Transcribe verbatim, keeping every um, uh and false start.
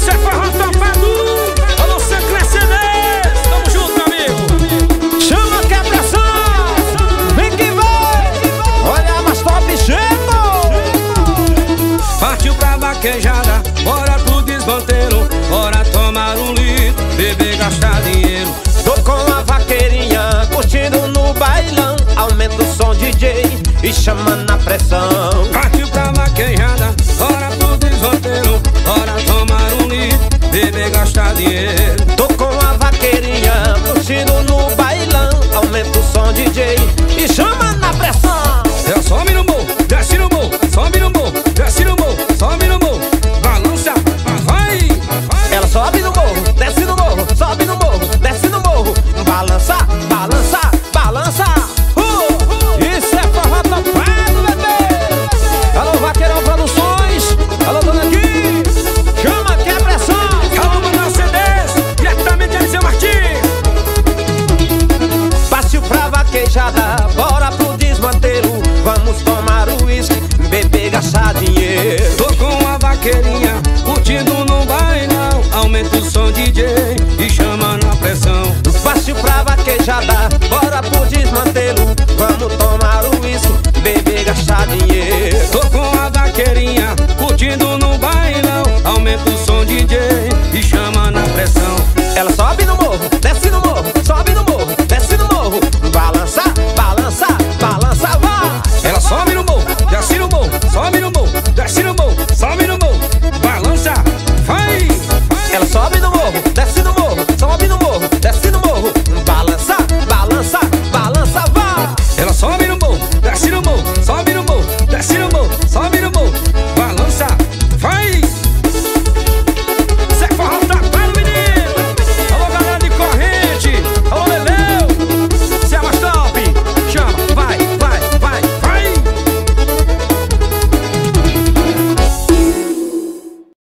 Isso é forró topado. Alô, Sancler C Ds. Tamo junto, meu amigo. Chama que é pressão. Vem que vai. Olha, mas top chegou. Partiu pra vaquejada, bora pro desmanteiro. Bora tomar um litro, beber, gastar dinheiro. Tô com a vaqueirinha, curtindo no bailão. Aumenta o som D J e chama na pressão. Partiu pra vaquejada, bora pro desmanteiro. Bora tomar um litro, beber, gastar dinheiro. Tô com a vaqueirinha, curtindo no bailão. Aumenta o som D J e chama na pressão. Eu sobe no morro, desce no morro, sobe no morro, desce no morro, sobe no morro. Balança, vai, vai. Ela sobe no morro, desce no morro, sobe no morro, desce no morro. Balança, balança, balança. Uh, uh, isso é forró topado, bebê. Alô, Vaqueirão Produções. Alô, dona aqui. Chama que é pressão. Alô, Manoel C Ds, diretamente de Eliseu Martins. Partiu pra vaquejada, bora pro desmanteiro. Vamos tomar o uísque, beber, gastar dinheiro. Tô com a vaqueirinha, curtindo no bailão. Aumenta o som D J e chama na pressão. Partiu pra vaquejada, bora pro desmantelo. Vamos tomar o uísque, beber, gastar dinheiro. Tô com a vaqueirinha,